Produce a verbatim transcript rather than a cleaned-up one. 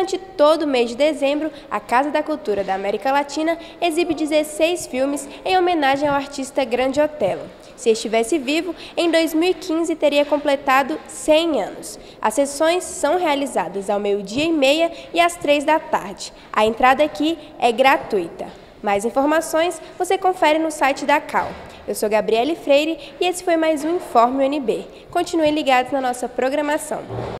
Durante todo o mês de dezembro, a Casa da Cultura da América Latina exibe dezesseis filmes em homenagem ao artista Grande Otelo. Se estivesse vivo, em dois mil e quinze teria completado cem anos. As sessões são realizadas ao meio-dia e meia e às três da tarde. A entrada aqui é gratuita. Mais informações você confere no site da C A U. Eu sou Gabriele Freire e esse foi mais um Informe U N B. Continuem ligados na nossa programação.